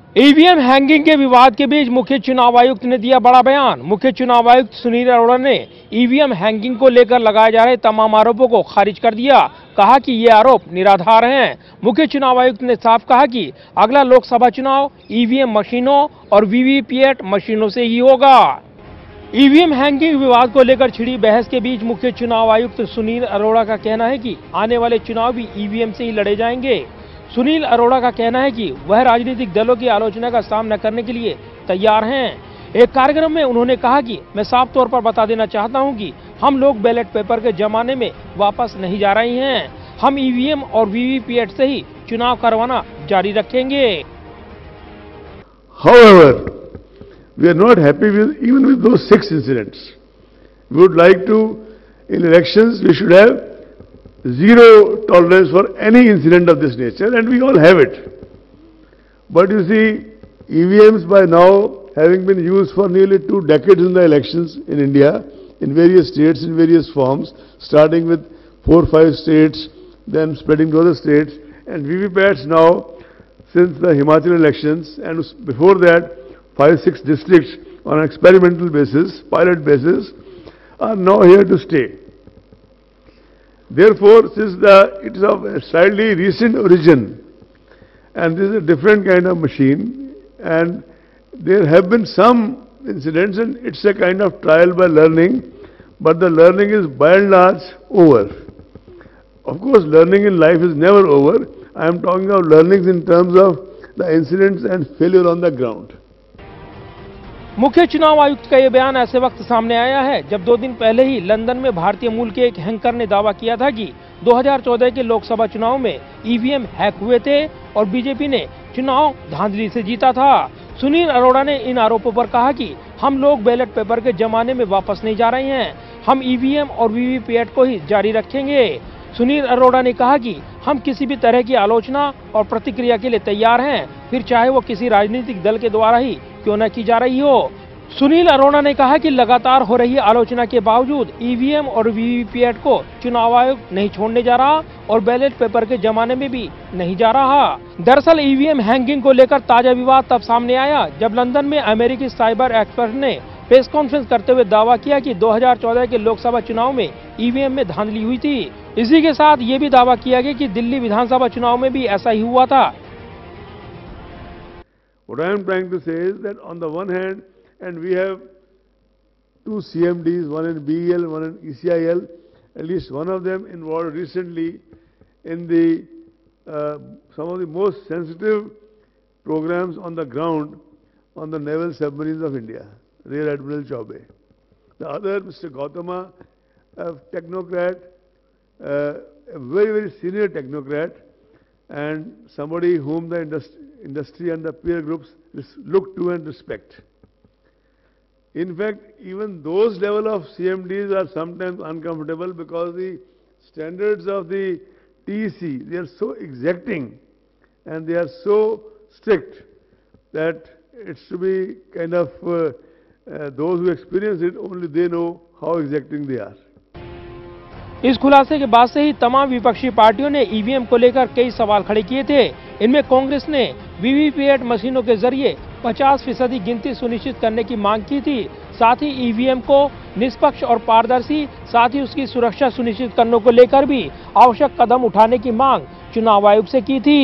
EVM hanging के विवाद के बीच मुख्य चुनाव आयुक्त ने दिया बड़ा बयान। मुख्य चुनाव आयुक्त सुनील अरोड़ा ने ईवीएम हैंगिंग को लेकर लगाए जा रहे तमाम आरोपों को खारिज कर दिया। कहा कि ये आरोप निराधार हैं। मुख्य चुनाव आयुक्त ने साफ कहा कि अगला लोकसभा चुनाव ईवीएम मशीनों और वीवीपैट मशीनों से ही होगा। ईवीएम हैंगिंग विवाद को लेकर छिड़ी बहस के बीच मुख्य चुनाव आयुक्त सुनील अरोड़ा का कहना है कि आने वाले चुनाव भी ईवीएम से ही लड़े जाएंगे। सुनील अरोड़ा का कहना है कि वह राजनीतिक दलों की आलोचना का सामना करने के लिए तैयार हैं। एक कार्यक्रम में उन्होंने कहा कि मैं साफ तौर पर बता देना चाहता हूं कि हम लोग बैलेट पेपर के जमाने में वापस नहीं जा रहे हैं। हम ईवीएम और वीवीपैट से ही चुनाव करवाना जारी रखेंगे। However, we are not happy even with those 6 incidents. We would like to, in elections, we should have zero tolerance for any incident of this nature, and we all have it. But you see, EVMs by now having been used for nearly 2 decades in the elections in India, in various states, in various forms, starting with 4 or 5 states, then spreading to other states, and VVPATs now, since the Himachal elections, and before that, 5-6 districts on an experimental basis, pilot basis, are now here to stay. Therefore, since it is of a slightly recent origin, and this is a different kind of machine, and there have been some incidents, and it's a kind of trial by learning, but the learning is by and large over. Of course, learning in life is never over. I am talking of learnings in terms of the incidents and failure on the ground. मुख्य चुनाव आयुक्त का यह बयान ऐसे वक्त सामने आया है जब 2 दिन पहले ही लंदन में भारतीय मूल के एक हैंकर ने दावा किया था कि 2014 के लोकसभा चुनाव में ईवीएम हैक हुए थे और बीजेपी ने चुनाव धांधली से जीता था। सुनील अरोड़ा ने इन आरोपों पर कहा कि हम लोग बैलेट पेपर के जमाने में वापस नहीं जा रहे हैं। हम ईवीएम और वीवीपैट को ही जारी रखेंगे। सुनील अरोड़ा ने कहा कि हम किसी भी तरह की आलोचना और प्रतिक्रिया के लिए तैयार हैं, फिर चाहे वो किसी राजनीतिक दल के द्वारा ही क्यों न की जा रही हो। सुनील अरोड़ा ने कहा कि लगातार हो रही आलोचना के बावजूद ईवीएम और वीवीपैट को चुनाव आयोग नहीं छोड़ने जा रहा और बैलेट पेपर के जमाने में भी नहीं जा रहा। दरअसल ईवीएम हैंगिंग को लेकर ताजा विवाद तब सामने आया जब लंदन में अमेरिकी साइबर एक्सपर्ट ने प्रेस कॉन्फ्रेंस करते हुए दावा किया कि 2014 के लोकसभा चुनाव में ईवीएम में धांधली हुई थी। इसी के साथ ये भी दावा किया गया कि दिल्ली विधानसभा चुनाव में भी ऐसा ही हुआ था। What I am trying to say is that on the one hand, and we have 2 CMDs, one in BEL, one in ECIL, at least one of them involved recently in the some of the most sensitive programs on the ground on the naval submarines of India, Rear Admiral Chaube. The other, Mr. Gautama, a technocrat, a very, very senior technocrat, and somebody whom the industry and the peer groups look to and respect. In fact, even those level of CMDs are sometimes uncomfortable because the standards of the TEC, they are so exacting and they are so strict that it's to be kind of those who experience it, only they know how exacting they are. इस खुलासे के बाद से ही तमाम विपक्षी पार्टियों ने EVM को लेकर कई सवाल खड़े किए थे। इनमें कांग्रेस ने वीवीपैट मशीनों के जरिए 50% गिनती सुनिश्चित करने की मांग की थी। साथ ही ईवीएम को निष्पक्ष और पारदर्शी, साथ ही उसकी सुरक्षा सुनिश्चित करने को लेकर भी आवश्यक कदम उठाने की मांग चुनाव आयोग से की थी।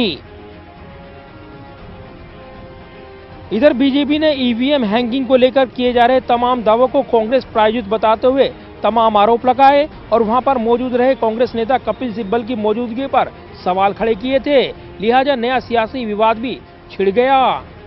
इधर बीजेपी ने ईवीएम हैंगिंग को लेकर किए जा रहे तमाम दावों को कांग्रेस प्रायोजित बताते हुए तमाम आरोप लगाए और वहां पर मौजूद रहे कांग्रेस नेता कपिल सिब्बल की मौजूदगी पर सवाल खड़े किए थे। लिहाजा नया सियासी विवाद भी छिड़ गया।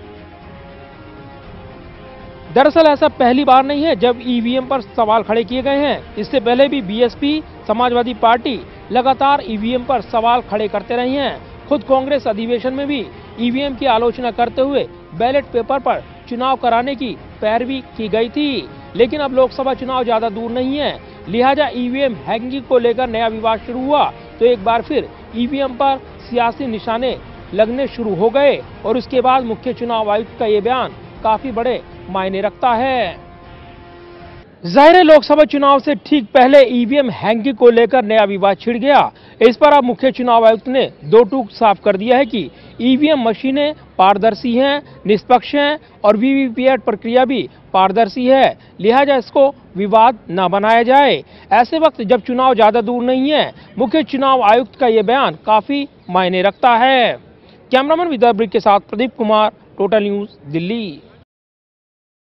दरअसल ऐसा पहली बार नहीं है जब ईवीएम पर सवाल खड़े किए गए हैं। इससे पहले भी बीएसपी, समाजवादी पार्टी लगातार ईवीएम पर सवाल खड़े करते रही हैं। खुद कांग्रेस अधिवेशन में भी ईवीएम की आलोचना करते हुए बैलेट पेपर पर चुनाव कराने की पैरवी की गई थी। लेकिन अब लोकसभा चुनाव ज्यादा दूर नहीं है, लिहाजा ईवीएम हैंगिंग को लेकर नया विवाद शुरू हुआ तो एक बार फिर ईवीएम पर सियासी निशाने लगने शुरू हो गए और उसके बाद मुख्य चुनाव आयुक्त का ये बयान काफी बड़े मायने रखता है। जाहिर है लोकसभा चुनाव से ठीक पहले ईवीएम हैंगिंग को लेकर नया विवाद छिड़ गया। इस पर अब मुख्य चुनाव आयुक्त ने 2 टूक साफ कर दिया है कि ईवीएम मशीनें पारदर्शी हैं, निष्पक्ष हैं और वीवीपैट प्रक्रिया भी पारदर्शी है, लिहाजा इसको विवाद न बनाया जाए। ऐसे वक्त जब चुनाव ज्यादा दूर नहीं है, मुख्य चुनाव आयुक्त का यह बयान काफी मायने रखता है। कैमरामैन विद्या ब्रिक के साथ प्रदीप कुमार, टोटल न्यूज, दिल्ली।